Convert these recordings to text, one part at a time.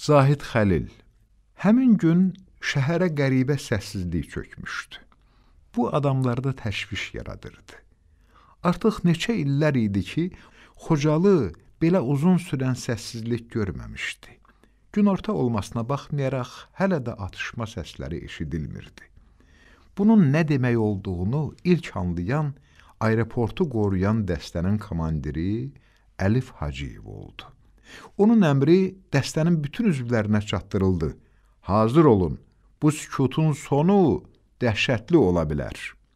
Zahid Xəlil. Həmin gün şəhərə qəribə səssizlik çökmüşdü. Bu adamlarda təşviş yaradırdı. Artıq neçə illər idi ki, Xocalı belə uzun sürən səssizlik görməmişdi. Günorta olmasına baxmayaraq, hələ də atışma səsləri eşidilmirdi. Bunun nə demək olduğunu ilk anlayan, aeroportu qoruyan dəstənin komandiri Əlif Hacıyev oldu. Onun əmri dəstənin bütün üzvlərinə çatdırıldı. Hazır olun, bu sükutun sonu dəhşətli ola bilər.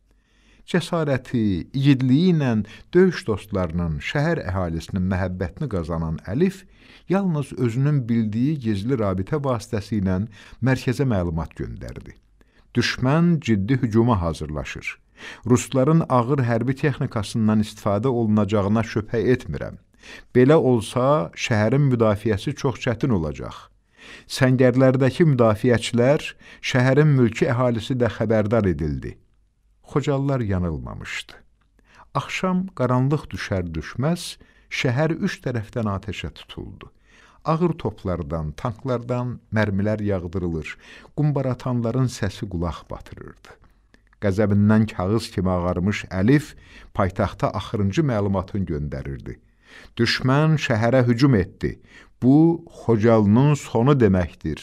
Cəsarəti, igidliyi ilə döyüş dostlarının, şəhər əhalisinin məhəbbətini qazanan Əlif yalnız özünün bildiyi gizli rabitə vasitəsilə mərkəzə məlumat göndərdi. Düşmən ciddi hücuma hazırlaşır. Rusların ağır hərbi texnikasından istifadə olunacağına şübhə etmirəm. Belə olsa, şəhərin müdafiəsi çox çətin olacaq. Səngərlərdəki müdafiəçilər, şəhərin mülki əhalisi də xəbərdar edildi. Xocalılar yanılmamışdı. Axşam qaranlıq düşər-düşməz, şəhər üç tərəfdən atəşə tutuldu. Ağır toplardan, tanklardan mərmilər yağdırılır, qumbaratanların səsi qulaq batırırdı. Qəzəbindən kağız kimi ağarmış Əlif paytaxta axırıncı məlumatını göndərirdi. Düşmən şəhərə hücum etdi. Bu, Xocalının sonu deməkdir.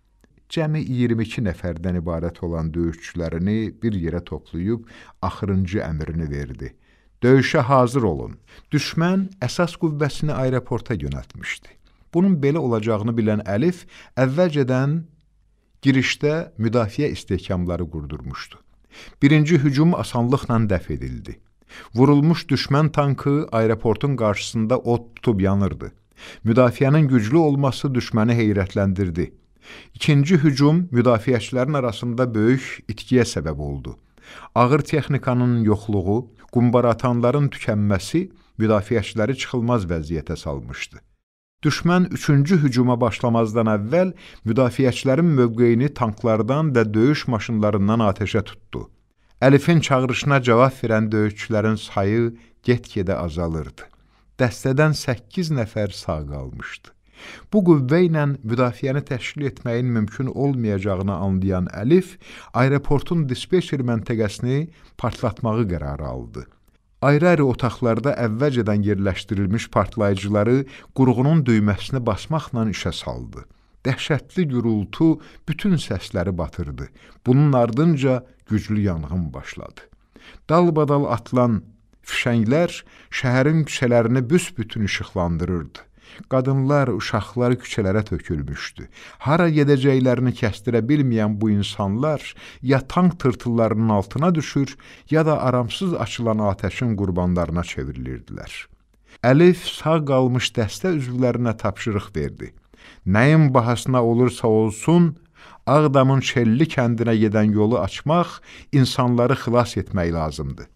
Cəmi 22 nəfərdən ibarət olan döyüşçülərini bir yerə toplayıb axırıncı əmrini verdi. Döyüşə hazır olun. Düşmən əsas qüvvəsini aeroporta yönəltmişdi. Bunun belə olacağını bilən Əlif əvvəlcədən girişdə müdafiə istehkamları qurdurmuşdu. Birinci hücum asanlıqla dəf edildi. Vurulmuş düşmən tankı aeroportun qarşısında od tutub yanırdı. Müdafiənin güclü olması düşməni heyrətləndirdi. İkinci hücum müdafiəçilərin arasında böyük itkiyə səbəb oldu. Ağır texnikanın yoxluğu, qumbaratanların tükənməsi müdafiəçiləri çıxılmaz vəziyyətə salmışdı. Düşmən üçüncü hücuma başlamazdan əvvəl müdafiəçilərin mövqeyini tanklardan və döyüş maşınlarından atəşə tutdu. Əlifin çağırışına cavab verən döyüşçülərin sayı get-gedə azalırdı. Dəstədən 8 nəfər sağ qalmışdı. Bu qüvvə ilə müdafiəni təşkil etməyin mümkün olmayacağını anlayan Əlif, aeroportun dispeçer məntəqəsini partlatmağı qərarı aldı. Ayrı-ayrı otaqlarda əvvəlcədən yerləşdirilmiş partlayıcıları qurğunun düyməsini basmaqla işə saldı. Dəhşətli gürültü bütün səsləri batırdı. Bunun ardınca güclü yanğın başladı. Dalbadal atılan fişənglər şəhərin küçələrini büsbütün işıqlandırırdı. Qadınlar, uşaqlar küçələrə tökülmüşdü. Hara gedəcəklərini kəstirə bilməyən bu insanlar ya tank tırtıllarının altına düşür, ya da aramsız açılan atəşin qurbanlarına çevrilirdilər. Əlif sağ qalmış dəstə üzvlərinə tapşırıq verdi. Nəyin bahasına olursa olsun, Ağdamın Şelli kəndinə gedən yolu açmaq, insanları xilas etmək lazımdır.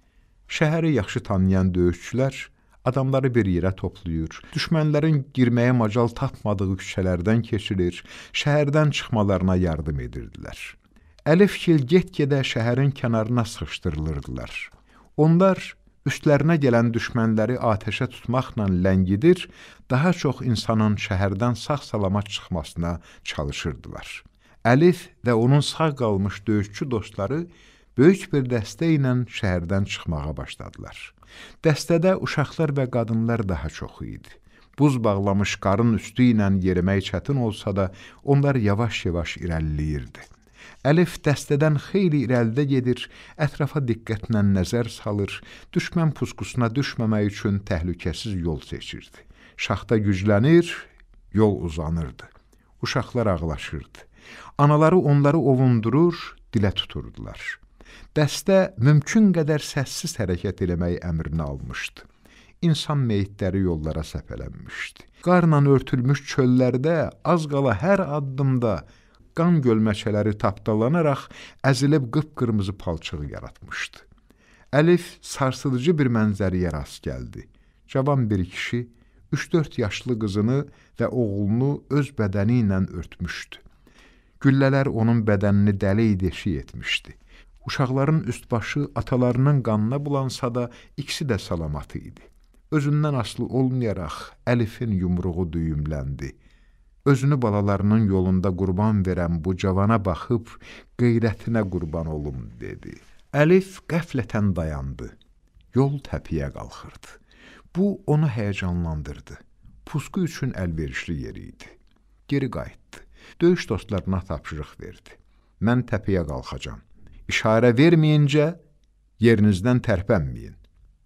Şəhəri yaxşı tanıyan döyüşçülər adamları bir yerə toplayır, düşmənlərin girməyə macal tapmadığı küçələrdən keçirir, şəhərdən çıxmalarına yardım edirdilər. Əlifgil get-gedə şəhərin kənarına sıxışdırılırdılar. Onlar üstlərinə gələn düşmənləri atəşə tutmaqla ləngidir, daha çox insanın şəhərdən sağ-salamat çıxmasına çalışırdılar. Əlif və onun sağ qalmış döyüşçü dostları böyük bir dəstə ilə şəhərdən çıxmağa başladılar. Dəstədə uşaqlar və qadınlar daha çox idi. Buz bağlamış qarın üstü ilə yerimək çətin olsa da, onlar yavaş-yavaş irəliləyirdi. Əlif dəstədən xeyli irəlidə gedir, ətrafa diqqətlə nəzər salır, düşmən puskusuna düşməmək üçün təhlükəsiz yol seçirdi. Şaxta güclənir, yol uzanırdı. Uşaqlar ağlaşırdı. Anaları onları ovundurur, dilə tuturdular. Dəstə mümkün qədər səssiz hərəkət eləmək əmrini almışdı. İnsan meyitləri yollara səpələnmişdi. Qarla örtülmüş çöllərdə az qala hər addımda qan gölməçələri tapdalanaraq əzilib qıpqırmızı palçığı yaratmışdı. Əlif sarsıdıcı bir mənzəriyə rast gəldi. Cavan bir kişi 3-4 yaşlı qızını və oğlunu öz bədəni ilə örtmüşdü. Güllələr onun bədənini dəli-deşik etmişdi. Uşaqların üst-başı atalarının qanına bulansa da ikisi də salamatı idi. Özündən asılı olmayaraq Əlifin yumruğu düyümləndi. Özünü balalarının yolunda qurban verən bu cavana baxıb, qeyrətinə qurban olum, dedi. Əlif qəflətən dayandı. Yol təpiyə qalxırdı. Bu, onu həyəcanlandırdı. Pusqu üçün əlverişli yeri idi. Geri qayıtdı. Döyüş dostlarına tapşırıq verdi. Mən təpiyə qalxacam. İşarə verməyincə, yerinizdən tərpənməyin.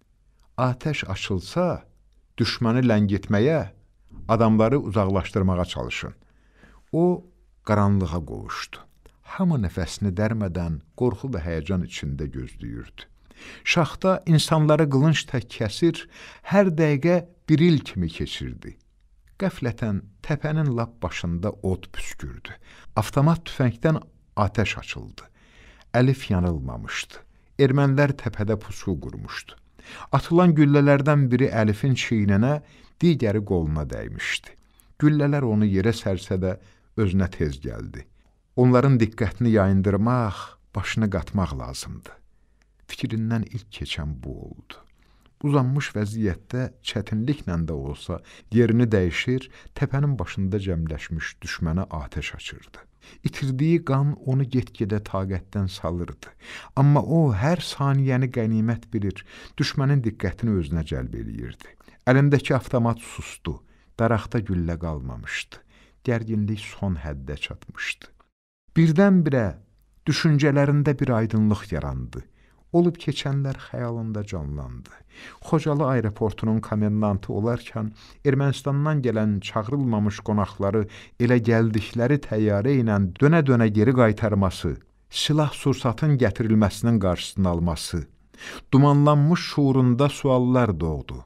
Atəş açılsa, düşməni ləngitməyə, adamları uzaqlaşdırmağa çalışın. O, qaranlığa qovuşdu. Hamı nəfəsini dərmədən qorxu və həyəcan içində gözləyirdi. Şaxta insanları qılınc tək kəsir, hər dəqiqə bir il kimi keçirdi. Qəflətən təpənin lap başında od püskürdü. Avtomat tüfəngdən atəş açıldı. Əlif yanılmamışdı. Ermənilər təpədə pusu qurmuşdu. Atılan güllələrdən biri Əlifin çiyninə, digəri qoluna dəymişdi. Güllələr onu yerə sərsə də özünə tez gəldi. Onların diqqətini yayındırmaq, başını qatmaq lazımdı. Fikrindən ilk keçən bu oldu. Uzanmış vəziyyətdə çətinliklə də olsa yerini dəyişir, təpənin başında cəmləşmiş düşmənə atəş açırdı. İtirdiyi qan onu get-gedə taqətdən salırdı. Amma o, hər saniyəni qənimət bilir, düşmənin diqqətini özünə cəlb eləyirdi. Əlindəki avtomat sustu, daraqda güllə qalmamışdı. Gərginlik son həddə çatmışdı. Birdən-birə düşüncələrində bir aydınlıq yarandı. Olub keçənlər xəyalında canlandı. Xocalı aeroportunun komendantı olarkən Ermənistandan gələn çağırılmamış qonaqları elə gəldikləri təyyarə ilə dönə-dönə geri qaytarması, silah sursatın gətirilməsinin qarşısını alması, dumanlanmış şuurunda suallar doğdu.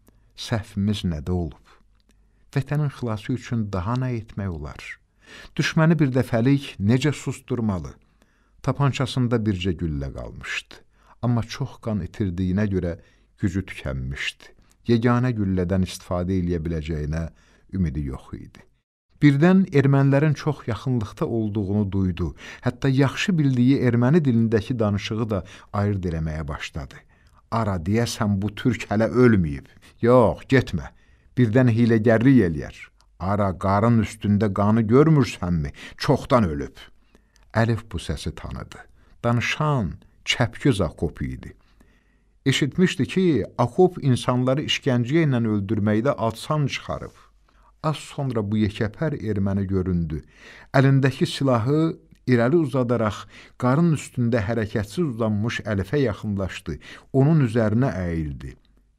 Səhvimiz nədə olub? Vətənin xilası üçün daha nə etmək olar? Düşməni bir dəfəlik necə susturmalı? Tapançasında bircə güllə qalmışdı. Amma çox qan itirdiyinə görə gücü tükənmişdi. Yeganə güllədən istifadə eləyə biləcəyinə ümidi yox idi. Birdən ermənilərin çox yaxınlıqda olduğunu duydu. Hətta yaxşı bildiyi erməni dilindəki danışığı da ayırd eləməyə başladı. Ara, deyəsən bu türk hələ ölməyib. Yox, getmə. Birdən hiləgərlik eləyər. Ara, qarın üstündə qanı görmürsənmi? Çoxdan ölüb. Əlif bu səsi tanıdı. Danışan Çəpgöz Akop idi. Eşitmişdi ki, Akop insanları işgəncə ilə öldürməkdə adsan çıxarıb. Az sonra bu yekəpər erməni göründü. Əlindəki silahı irəli uzadaraq qarın üstündə hərəkətsiz uzanmış Əlifə yaxınlaşdı. Onun üzərinə əyildi.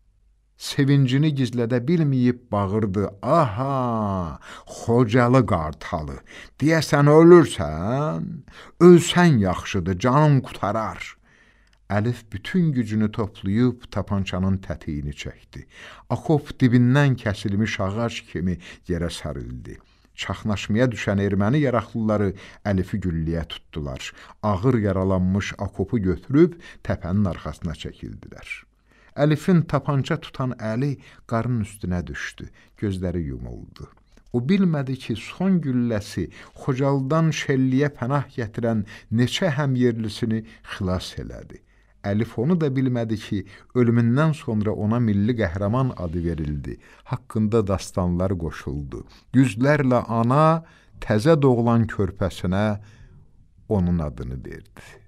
Sevincini gizlədə bilməyib bağırdı. Aha, Xocalı qartalı, deyəsən ölürsən, ölsən yaxşıdır, canın qutarar. Əlif bütün gücünü toplayıb tapançanın tətiyini çəkdi. Akop dibindən kəsilmiş ağac kimi yerə sərildi. Çaxnaşmaya düşən erməni yaraqlıları Əlifi gülləyə tutdular. Ağır yaralanmış Akopu götürüb təpənin arxasına çəkildilər. Əlifin tapança tutan əli qarın üstünə düşdü, gözləri yumuldu. O bilmədi ki, son gülləsi Xocalıdan Şəlliyə pənah gətirən neçə həmyerlisini xilas elədi. Əlif onu da bilmədi ki, ölümündən sonra ona milli qəhrəman adı verildi. Haqqında dastanlar qoşuldu. Yüzlərlə ana təzə doğulan körpəsinə onun adını verdi.